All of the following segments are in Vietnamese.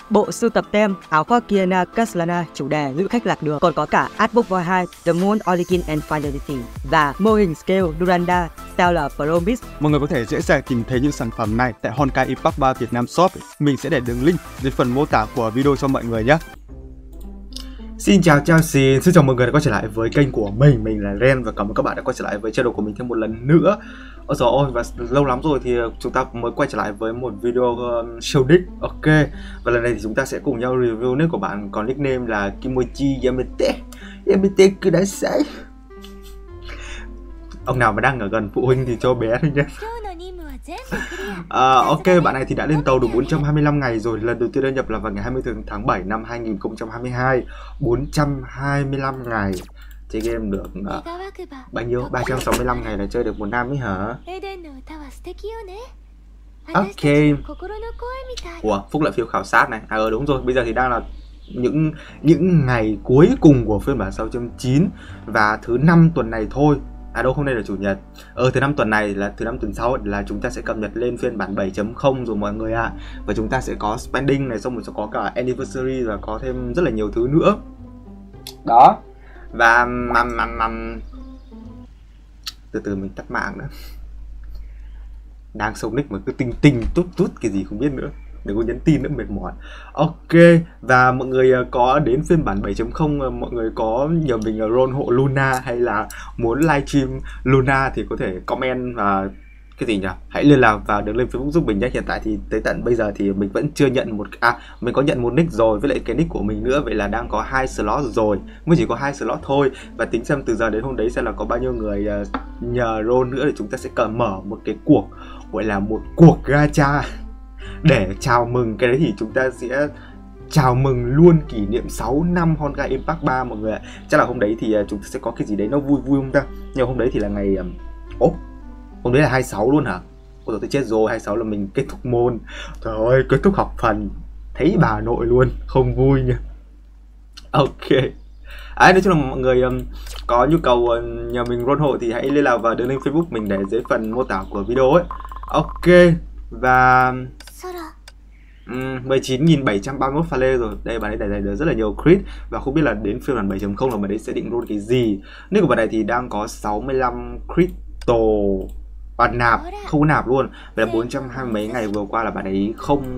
Bộ sưu tập tem áo khoác Kiana Kaslana chủ đề Lữ khách lạc đường, còn có cả Artbook Void 2, The Moon Origin and Finality và mô hình scale Duranda Stellar Promise. Mọi người có thể dễ dàng tìm thấy những sản phẩm này tại Honkai Impact 3 Việt Nam Shop. Mình sẽ để đường link dưới phần mô tả của video cho mọi người nhé. Xin chào Chelsea, xin chào mọi người đã quay trở lại với kênh của mình là Ren và cảm ơn các bạn đã quay trở lại với channel của mình thêm một lần nữa. Ôi dồi ôi, và lâu lắm rồi thì chúng ta mới quay trở lại với một video show nick. Ok, và lần này thì chúng ta sẽ cùng nhau review nick của bạn có nickname là Kimochi Yamete. Yamete Kudasai. Ông nào mà đang ở gần phụ huynh thì cho bé thôi nhé. Ok, bạn này thì đã lên tàu được 425 ngày rồi. Lần đầu tiên đăng nhập là vào ngày 24 tháng 7 năm 2022. 425 ngày chơi game được bao nhiêu? 365 ngày là chơi được một năm ấy hả? Ok. Ủa, Phúc lại phiếu khảo sát này. Đúng rồi, bây giờ thì đang là những ngày cuối cùng của phiên bản 6.9 và thứ 5 tuần này thôi. Hôm nay là chủ nhật. Thứ 5 tuần này là thứ 5 tuần sau là chúng ta sẽ cập nhật lên phiên bản 7.0 rồi mọi người ạ. Và chúng ta sẽ có spending này, xong rồi sẽ có cả anniversary và có thêm rất là nhiều thứ nữa. Đó. Và từ từ mình tắt mạng nữa. Đang sống nick mà cứ tinh tút cái gì không biết nữa. Đừng có nhắn tin nữa, mệt mỏi. Ok, và mọi người có đến phiên bản 7.0, mọi người có nhờ mình roll hộ Luna hay là muốn livestream Luna thì có thể comment và cái gì nhỉ? Hãy liên lạc vào đường link Facebook giúp mình nhé. Hiện tại thì tới tận bây giờ thì mình vẫn chưa nhận mình có nhận một nick rồi với lại cái nick của mình nữa, vậy là đang có 2 slot rồi. Mới chỉ có 2 slot thôi và tính xem từ giờ đến hôm đấy xem là có bao nhiêu người nhờ roll nữa để chúng ta sẽ mở một cái cuộc gọi là một cuộc gacha để chào mừng. Cái đấy thì chúng ta sẽ chào mừng luôn kỷ niệm 6 năm Honkai Impact 3 mọi người ạ. Chắc là hôm đấy thì chúng ta sẽ có cái gì đấy nó vui vui không ta? Nhưng hôm đấy thì là ngày hôm đấy là 26 luôn hả? Ôi dồi, tôi chết rồi, 26 là mình kết thúc môn. Trời ơi, kết thúc học phần. Thấy bà nội luôn, không vui nha. Ok. Nói chung là mọi người có nhu cầu nhờ mình roll hộ thì hãy liên lạc vào đường link Facebook mình để dưới phần mô tả của video ấy. Ok. Và 19.731 pha lê rồi. Đây bạn ấy để được rất là nhiều crit. Và không biết là đến phiên bản 7.0 là bạn ấy sẽ định roll cái gì. Nick của bạn này thì đang có 65 crystal và nạp, không có nạp luôn. Vậy là 420 mấy ngày vừa qua là bạn ấy không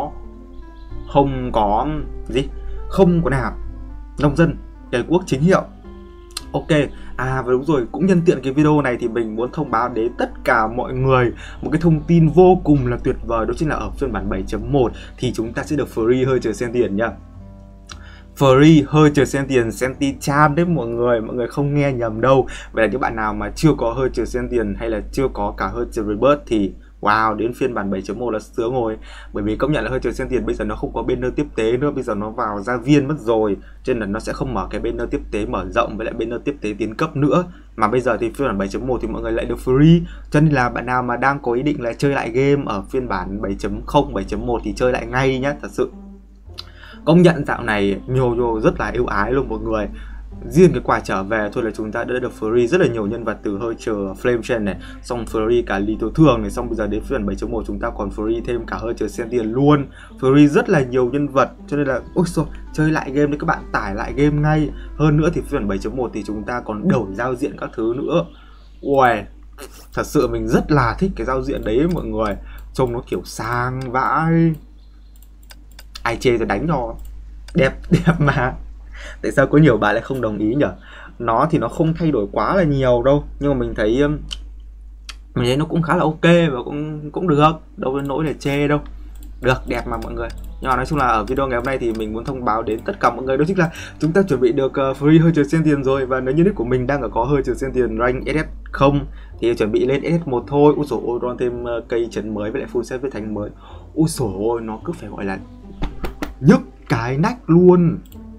có nạp. Nông dân, cái quốc chính hiệu. Ok, và đúng rồi, cũng nhân tiện cái video này thì mình muốn thông báo đến tất cả mọi người một cái thông tin vô cùng là tuyệt vời. Đó chính là ở phiên bản 7.1 thì chúng ta sẽ được free hơi chờ sen tiền nha. Free hơi chờ sen tiền Senti-chan đấy mọi người không nghe nhầm đâu. Vậy là những bạn nào mà chưa có hơi chờ sen tiền hay là chưa có cả hơi chờ rebirth thì wow, đến phiên bản 7.1 là sướng rồi. Bởi vì công nhận là hơi chờ sen tiền bây giờ nó không có banner tiếp tế nữa, bây giờ nó vào gia viên mất rồi, cho nên là nó sẽ không mở cái banner tiếp tế mở rộng với lại banner tiếp tế tiến cấp nữa. Mà bây giờ thì phiên bản 7.1 thì mọi người lại được free, cho nên là bạn nào mà đang có ý định là chơi lại game ở phiên bản 7.0, 7.1 thì chơi lại ngay nhá. Thật sự công nhận dạo này Miho rất là ưu ái luôn mọi người. Riêng cái quà trở về thôi là chúng ta đã được free rất là nhiều nhân vật, từ hơi chờ Flame Chain này, xong free cả Lý Tố Thường này, xong bây giờ đến phiên 7.1 chúng ta còn free thêm cả hơi chờ sen tiền luôn. Free rất là nhiều nhân vật, cho nên là ôi xôi, chơi lại game đi các bạn, tải lại game ngay. Hơn nữa thì phiên 7.1 thì chúng ta còn đổi giao diện các thứ nữa. Uầy, thật sự mình rất là thích cái giao diện đấy mọi người. Trông nó kiểu sang vãi. Ai chê rồi đánh cho. Đẹp mà. Tại sao có nhiều bạn lại không đồng ý nhỉ? Nó thì nó không thay đổi quá là nhiều đâu, nhưng mà mình thấy nó cũng khá là ok và cũng được, đâu đến nỗi là chê đâu. Được, đẹp mà mọi người. Nhưng mà nói chung là ở video ngày hôm nay thì mình muốn thông báo đến tất cả mọi người đó chính là chúng ta chuẩn bị được free hơi chờ sen tiền rồi. Và nếu như nick của mình đang có hơi chờ sen tiền rank SS0 thì chuẩn bị lên SS1 thôi. Úi dồi ôi, ron thêm cây trấn mới với lại full set với thành mới. Úi dồi ôi, nó cứ phải gọi là nhức cái nách luôn.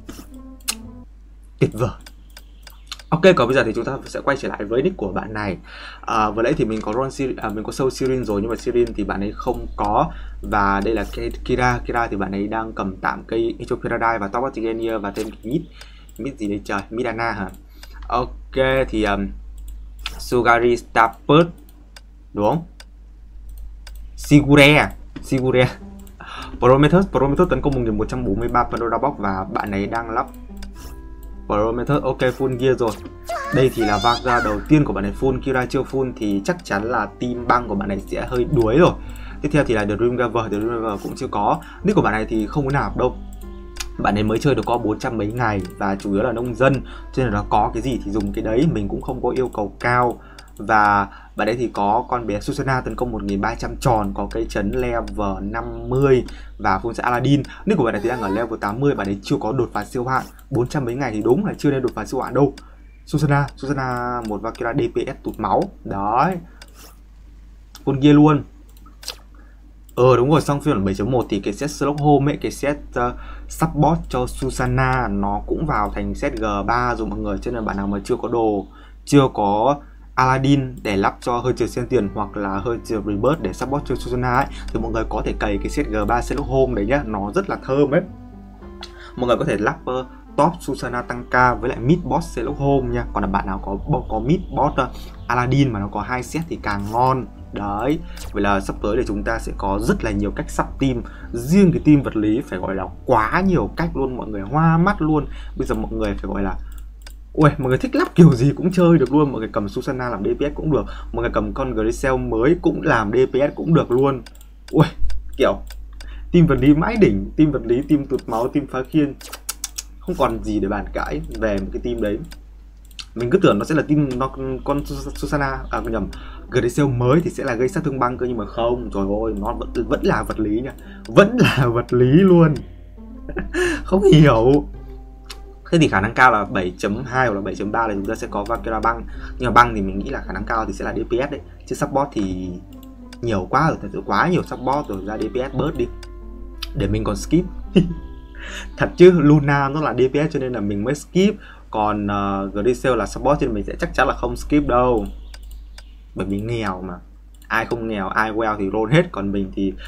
Tuyệt vời. Ok, còn bây giờ thì chúng ta sẽ quay trở lại với nick của bạn này. Vừa nãy thì mình có mình có show Sirin rồi, nhưng mà Sirin thì bạn ấy không có. Và đây là Kira thì bạn ấy đang cầm tạm cây Echo Paradise và Top Artigenia và thêm mid gì đây trời, Midana hả? Ok, thì Sugari Starpert đúng không? Sigure. Prometheus tấn công 1143 Pandora Box và bạn ấy đang lắp Prometheus. Ok, full gear rồi. Đây thì là Vagra đầu tiên của bạn ấy full. Kira chưa full thì chắc chắn là team băng của bạn ấy sẽ hơi đuối rồi. Tiếp theo thì là Dreamweaver cũng chưa có. Nick của bạn này thì không có nạp đâu. Bạn ấy mới chơi được có 400 mấy ngày và chủ yếu là nông dân, cho nên là có cái gì thì dùng cái đấy, mình cũng không có yêu cầu cao. Và bạn ấy thì có con bé Susana tấn công 1300 tròn, có cây chấn level 50 và full set Aladdin. Nick của bạn ấy thì đang ở level 80, bạn ấy chưa có đột phá siêu hạn. 400 mấy ngày thì đúng là chưa nên đột phá siêu hạn đâu. Susana một Valkyria DPS tụt máu. Đấy. Full gear luôn. Đúng rồi, xong phiên bản 7.1 thì cái set Stockholm ấy, cái set support cho Susana nó cũng vào thành set G3 rồi mọi người. Cho nên bạn nào mà chưa có đồ, chưa có Aladdin để lắp cho hơi trừ sen tiền hoặc là hơi trừ rebirth để support cho Susana ấy, thì mọi người có thể cày cái set G3 Stockholm đấy nhá, nó rất là thơm ấy. Mọi người có thể lắp top Susana tăng ca với lại mid boss Sherlock Holmes nha. Còn là bạn nào có mid boss Aladdin mà nó có 2 set thì càng ngon. Đấy, vậy là sắp tới thì chúng ta sẽ có rất là nhiều cách sắp team. Riêng cái team vật lý phải gọi là quá nhiều cách luôn, mọi người hoa mắt luôn. Bây giờ mọi người phải gọi là ui, mọi người thích lắp kiểu gì cũng chơi được luôn. Mọi người cầm Susana làm DPS cũng được, mọi người cầm con Grisel mới cũng làm DPS cũng được luôn. Ui, kiểu team vật lý mãi đỉnh, team vật lý, team tụt máu, team phá khiên, không còn gì để bàn cãi về một cái team đấy. Mình cứ tưởng nó sẽ là team con Susana, nhầm, Grisel mới thì sẽ là gây sát thương băng cơ, nhưng mà không, trời ơi, nó vẫn là vật lý nha, vẫn là vật lý luôn. Không hiểu. Thế thì khả năng cao là 7.2 hoặc là 7.3 là chúng ta sẽ có Valkyria băng. Nhưng mà băng thì mình nghĩ là khả năng cao thì sẽ là DPS đấy, chứ support thì nhiều quá rồi, thật sự quá nhiều support rồi, ra DPS bớt đi để mình còn skip. Thật chứ, Luna nó là DPS cho nên là mình mới skip. Còn Grisel là support cho nên mình sẽ chắc chắn là không skip đâu. Bởi vì nghèo mà. Ai không nghèo, ai well thì roll hết. Còn mình thì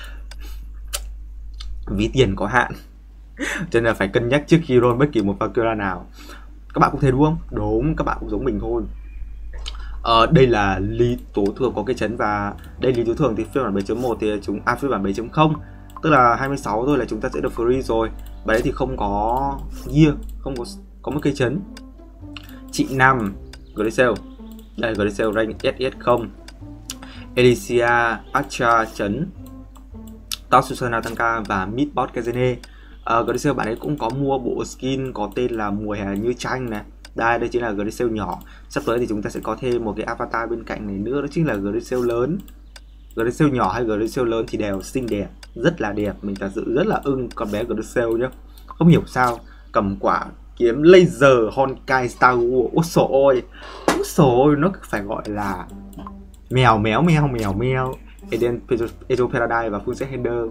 ví tiền có hạn. Cho nên là phải cân nhắc trước khi roll bất kỳ một Valkyria nào. Các bạn cũng thế đúng không? Đúng, các bạn cũng giống mình thôi. Đây là Lý Tố Thường có cái chấn. Và đây Lý Tố Thường thì phiên bản 7.1 thì phiên bản 7.0, tức là 26 thôi là chúng ta sẽ được free rồi. Và đấy thì không có gear, không có một cây chấn. Chị Nam Grisel, đây Grisel rank SS0, Alicia Archer chấn, top Susana tăng ca và mid boss Kazene. Grisel bạn ấy cũng có mua bộ skin có tên là mùa hè như tranh này. Đây chính là Grisel nhỏ. Sắp tới thì chúng ta sẽ có thêm một cái avatar bên cạnh này nữa, đó chính là Grisel lớn. Grisel nhỏ hay Grisel lớn thì đều xinh đẹp, rất là đẹp. Mình thật sự rất là ưng con bé Grisel nhá. Không hiểu sao cầm quả kiếm laser Honkai Star Wars. Ôi xồi ôi, nó phải gọi là mèo mèo. Eden Edo Paradise và Full Set Header.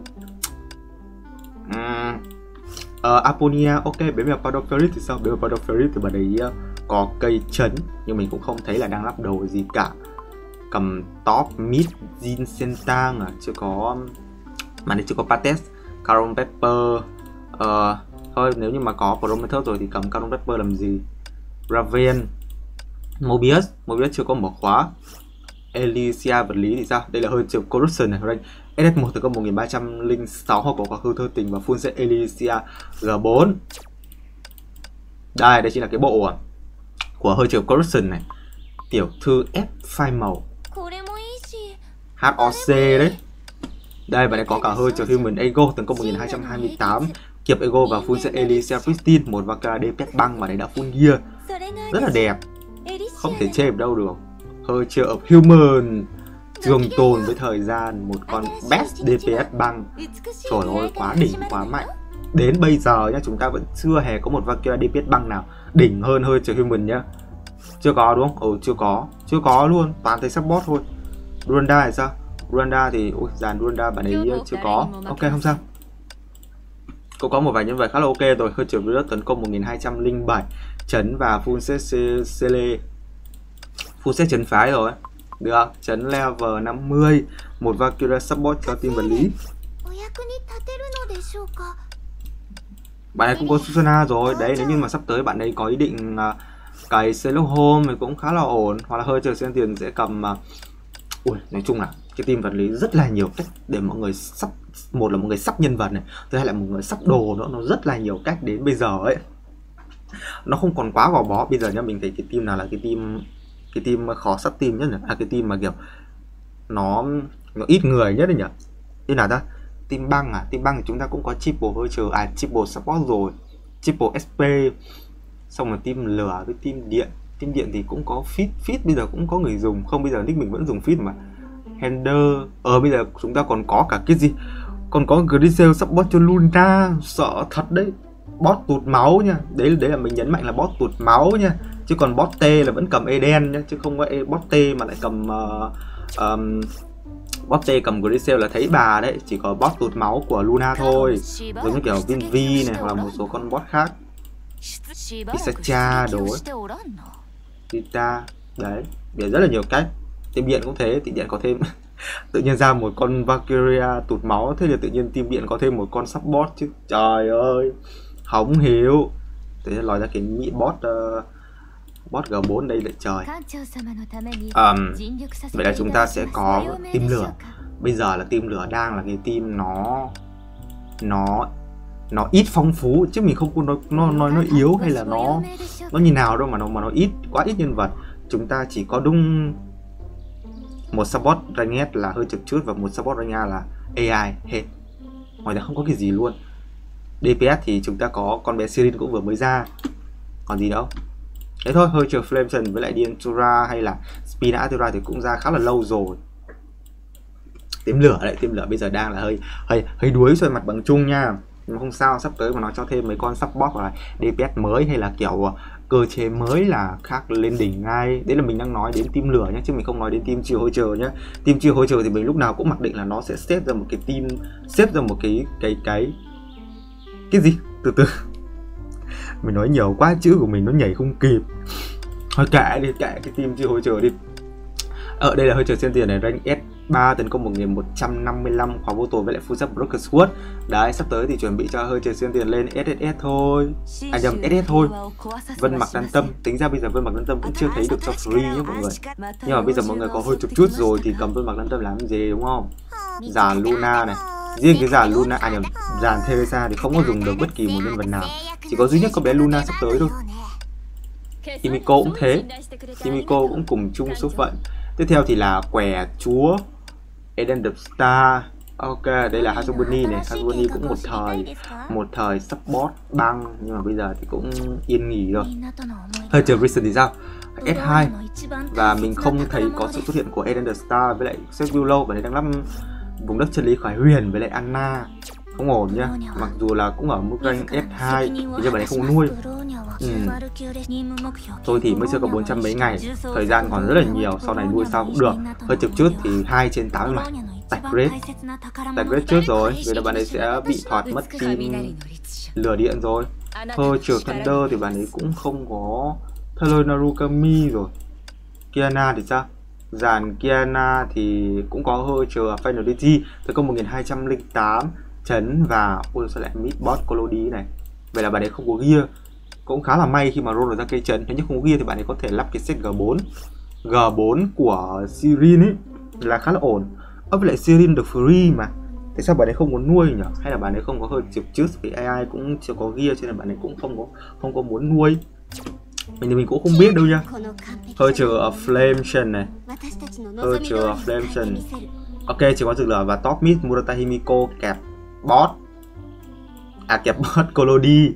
Aponia, ok. Bé mèo Powder Ferret thì sao? Bé mèo Powder Ferret thì bạn ấy có cây chấn, nhưng mình cũng không thấy là đang lắp đồ gì cả. Cầm top mid Jin Sentang chưa có, mà đây chưa có Pates, Caron Pepper. Thôi nếu như mà có Prometheus rồi thì cầm Caron Pepper làm gì. Raven, Mobius chưa có mở khóa. Alicia vật lý thì sao? Đây là hơi chiều Corruption này, rank SS1 từ công 1306 hoặc có quá khứ thơ tình và full set Alicia G4. Đây chính là cái bộ của hơi chiều Corruption này. Tiểu thư F phai màu HOC đấy. Đây, bạn ấy có cả hơi chiều Human Ego tấn công 1228, kiệp Ego và full set Alicia Pristine, một Valkyria DPS băng mà đấy đã full gear. Rất là đẹp, không thể chê đâu được. Hơi chiều of Human trường tồn với thời gian, một con best DPS băng. Trời ơi, quá đỉnh, quá mạnh. Đến bây giờ nhá, chúng ta vẫn chưa hề có một Valkyria DPS băng nào đỉnh hơn hơi chiều Human nhá. Chưa có đúng không? Chưa có luôn, toàn thấy support thôi. Duranda thì sao? Duranda thì dàn Duranda bạn ấy chưa có. Ok, không sao. Cũng có một vài nhân vật khá là ok rồi. Hơi chiều virus tấn công 1207 chấn và full set Cele, full set chấn phái rồi. Được, chấn level 50, một Valkyria support cho team vật lý. Bạn ấy cũng có Susana rồi. Đấy, nếu như mà sắp tới bạn ấy có ý định cày Sherlock Holmes thì cũng khá là ổn. Hoặc là hơi chờ xem tiền sẽ cầm nói chung là Cái team vật lý rất là nhiều cách để mọi người sắp, một là mọi người sắp nhân vật này, thứ hai là mọi người sắp đồ nữa, nó rất là nhiều cách. Đến bây giờ ấy nó không còn quá gò bó. Bây giờ nhá, mình thấy cái team nào là cái team khó sắp team nhất là cái team mà kiểu nó ít người nhất đấy nhỉ. Như nào ta? Team băng à? Team băng thì chúng ta cũng có triple virtual, triple support rồi, triple SP, xong rồi team lửa với team điện. Team điện thì cũng có fit bây giờ cũng có người dùng, không bây giờ nick mình vẫn dùng fit mà. Handler, bây giờ chúng ta còn có cả cái gì? Còn có Grisel support cho Luna, sợ thật đấy. Bot tụt máu nha. Đấy là mình nhấn mạnh là bot tụt máu nha. Chứ còn bot T là vẫn cầm Eden nhá, chứ không có bot T mà lại cầm bot T cầm Grisel là thấy bà đấy, chỉ có bot tụt máu của Luna thôi. Giống như kiểu Vinvi này hoặc là một số con bot khác. Isacha đồ ấy. Tita, đấy, để rất là nhiều cách. Team điện cũng thế, team điện có thêm tự nhiên ra một con Valkyria tụt máu, thế là tự nhiên team điện có thêm một con support chứ. Trời ơi, không hiểu. Tự nhiên lòi ra cái mỹ bot G4 đây lại trời. Vậy là chúng ta sẽ có team lửa. Bây giờ là team lửa đang là cái team nó ít phong phú, chứ mình không có nói nó yếu hay là nó như nào đâu, mà nó ít, quá ít nhân vật. Chúng ta chỉ có đúng một support rank S là hơi chực chút và một support rank A là AI hết. Ngoài ra không có cái gì luôn. DPS thì chúng ta có con bé Sirin cũng vừa mới ra, còn gì đâu. Thế thôi, hơi chờ Flameson với lại Dientura hay là Spina Atura thì cũng ra khá là lâu rồi. Team lửa đấy, team lửa bây giờ đang là hơi đuối xoay mặt bằng chung nha. Nhưng không sao, sắp tới mà nó cho thêm mấy con support hoặc là DPS mới hay là kiểu cơ chế mới là khác lên đỉnh ngay. Đấy là mình đang nói đến team lửa nhé, chứ mình không nói đến team chiều hỗ trợ nhé. Team chiều hỗ trợ thì mình lúc nào cũng mặc định là nó sẽ xếp ra một cái team, xếp ra một cái gì? Từ từ. Mình nói nhiều quá, chữ của mình nó nhảy không kịp. Thôi kệ đi, kệ cái team chiều hỗ trợ đi. Ở đây là hơi chờ xuyên tiền này, rank S3 tấn công 1155 khóa vô tồn với lại full set Broken Sword. Đấy, sắp tới thì chuẩn bị cho hơi chờ xuyên tiền lên SSS thôi. Nhầm, SS thôi. Vân Mặc Đan Tâm, tính ra bây giờ Vân Mặc Đan Tâm cũng chưa thấy được cho free nhé mọi người. Nhưng mà bây giờ mọi người có hơi chục chút rồi thì cầm Vân Mặc Đan Tâm làm gì đúng không? Dàn Luna này, riêng cái dàn Luna, nhầm, dàn Teresa thì không có dùng được bất kỳ một nhân vật nào, chỉ có duy nhất con bé Luna sắp tới thôi. Kimiko cũng thế, Kimiko cũng cùng chung số phận. Tiếp theo thì là quẻ chúa Eden the Star. Ok, đây là Hasubuni này. Hasubuni cũng một thời support băng, nhưng mà bây giờ thì cũng yên nghỉ rồi. Hơi chờ Risen thì sao? S2. Và mình không thấy có sự xuất hiện của Eden the Star với lại Sevulo, và đây đang lắp vùng đất chân lý Khải Huyền với lại Anna. Không ổn nhá. Mặc dù là cũng ở mức rank S2 thì nhưng mà này không nuôi. Tôi thì mới chưa có 400 mấy ngày, thời gian còn rất là nhiều, sau này nuôi sao cũng được. Hơi chực trước thì 2 trên 8 mà. Tạch Red trước rồi, vậy là bạn ấy sẽ bị thoạt mất team lửa điện rồi. Hơi trừ Thunder thì bạn ấy cũng không có Taylor Narukami rồi. Kiana thì sao? Dàn Kiana thì cũng có hơi trừ Finality, tới công 1208 chấn và ôi sao lại mid boss Colody này. Vậy là bạn ấy không có gear, cũng khá là may khi mà roll ra cây chấn. Nếu như không có gear thì bạn ấy có thể lắp cái set G4 của Sirin ấy là khá là ổn. Với lại Sirin được free mà, tại sao bạn ấy không muốn nuôi nhỉ? Hay là bạn ấy không có hơi chịp trước vì AI cũng chưa có gear cho nên bạn ấy cũng không có muốn nuôi. Mình thì mình cũng không biết đâu nha. Hơi trừ Flameson này, hơi trừ Flameson. Ok, chỉ có rực lửa và top mid Murata Himiko kẹp bot, kẹp bot Colody.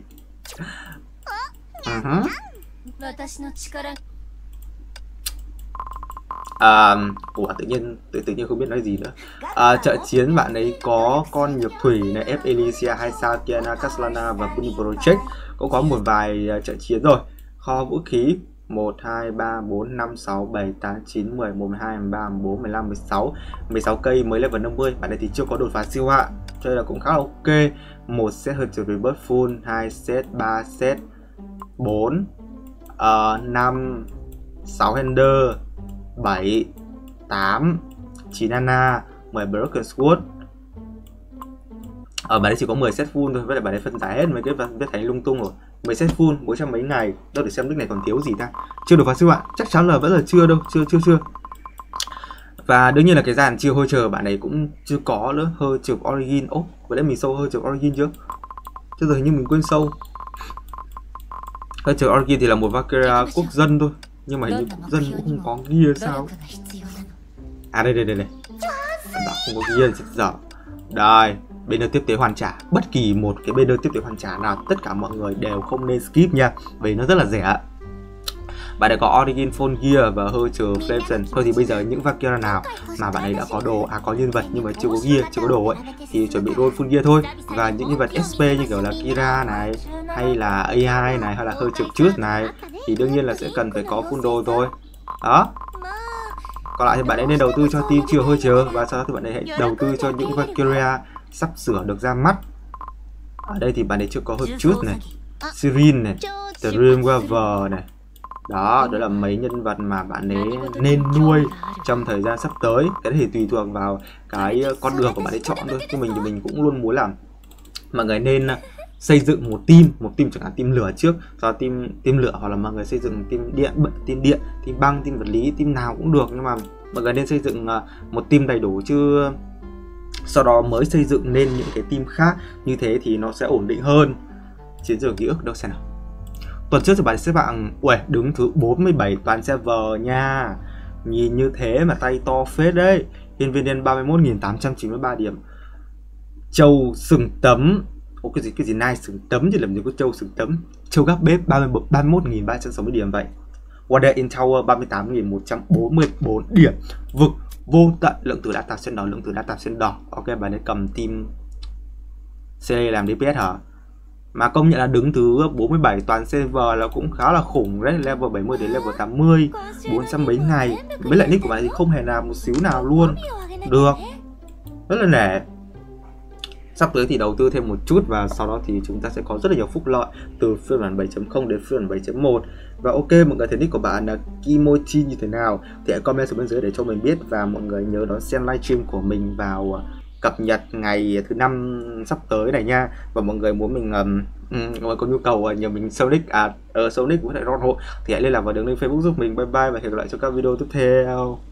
Tự nhiên không biết nói gì nữa. Trợ chiến bạn ấy có con Nhược Thủy này, F Elysia, 2 sao Kiana, Caslana và Puni Project. Cũng có một vài trợ chiến rồi. Kho vũ khí 1, 2, 3, 4, 5, 6, 7, 8, 9, 10, 12, 13, 14, 15, 16 cây mới level 50. Bạn này thì chưa có đột phá siêu hạ, cho nên là cũng khá là ok. Một set hơn trừ rebirth full, 2 set, 3 set, 4, 5, 6 Hender, 7, 8, 9 Anna, 10 Broken Sword. Ở bạn ấy chỉ có 10 set full thôi, với lại bạn ấy phân giải hết mấy cái vết thánh lung tung rồi. 10 set full, 400 mấy ngày. Đâu để xem nick này còn thiếu gì ta. Chưa đột phá siêu hạn, chắc chắn là vẫn là chưa đâu, chưa. Và đương nhiên là cái dàn chiêu hơi chờ bạn ấy cũng chưa có nữa. Hơi chụp Origin. Ố, vậy đấy mình sâu hơi chụp Origin chưa? Chứ giờ hình như mình quên sâu. Hơi chụp Origin thì là một Valkyria quốc dân thôi. Nhưng mà hình như quốc dân cũng không có gear sao. À đây. Bảo không có gear thì dở. Đây, banner tiếp tế hoàn trả. Bất kỳ một cái banner tiếp tế hoàn trả nào tất cả mọi người đều không nên skip nha. Vì nó rất là rẻ. Bạn ấy có Origin Full Gear và hơi chờ Flamson. Thôi thì bây giờ những Valkyria nào mà bạn ấy đã có đồ, có nhân vật nhưng mà chưa có gear, chưa có đồ ấy, thì chuẩn bị roll full gear thôi. Và những nhân vật SP như kiểu là Kira này, hay là AI này, hay là hơi trực trước này, thì đương nhiên là sẽ cần phải có full đồ thôi. Đó. Còn lại thì bạn ấy nên đầu tư cho team chưa hơi chờ, và sau đó thì bạn ấy hãy đầu tư cho những Valkyria sắp sửa được ra mắt. Ở đây thì bạn ấy chưa có hơi trước này, Sirin này, Dreamweaver này. Đó là mấy nhân vật mà bạn ấy nên nuôi trong thời gian sắp tới. Cái thì tùy thuộc vào cái con đường của bạn ấy chọn thôi. Nhưng mình thì mình cũng luôn muốn làm mọi người nên xây dựng một team chẳng hạn team lửa trước, do team lửa, hoặc là mọi người xây dựng team điện, team băng, team vật lý, team nào cũng được, nhưng mà mọi người nên xây dựng một team đầy đủ chứ sau đó mới xây dựng nên những cái team khác, như thế thì nó sẽ ổn định hơn. Chiến trường ký ức đâu xem nào. Tuần trước thì bạn xếp hạng đứng thứ 47 toàn server nha. Nhìn như thế mà tay to phết đấy. Hiên viên đen 31.893 điểm. Châu sừng tấm. Ủa cái gì này sừng tấm chứ làm gì có châu sừng tấm. Châu gác bếp 31.360 điểm vậy. Wonder in Tower 38.144 điểm. Vực vô tận, lượng tử đã tạp sen đỏ. Ok, bạn ấy cầm team CD làm DPS hả? Mà công nhận là đứng thứ 47 toàn server là cũng khá là khủng đấy. Level 70 đến level 80 400 mấy ngày. Với lại nick của bạn thì không hề nào một xíu nào luôn. Được, rất là nể. Sắp tới thì đầu tư thêm một chút, và sau đó thì chúng ta sẽ có rất là nhiều phúc lợi từ phiên bản 7.0 đến phiên bản 7.1. Và ok, mọi người thấy nick của bạn là Kimochi như thế nào thì hãy comment xuống bên dưới để cho mình biết. Và mọi người nhớ đón xem livestream của mình vào cập nhật ngày thứ 5 sắp tới này nha. Và mọi người muốn mình mọi người có nhu cầu nhờ mình sâu nick sâu nick với lại ron hộ thì hãy liên lạc vào đường link Facebook giúp mình. Bye bye và hẹn gặp lại trong các video tiếp theo.